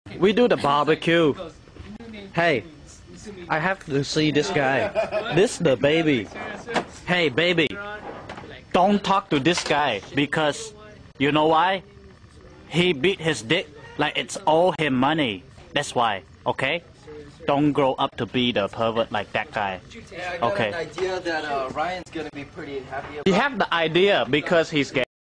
We do the barbecue. Hey, I have to see this guy. This the baby. Hey, baby. Don't talk to this guy because you know why? He beat his dick like it's all him money. That's why, okay? Don't grow up to be the pervert like that guy. Yeah, I got Okay. an idea that Ryan's gonna be pretty happy about. He have the idea because he's gay.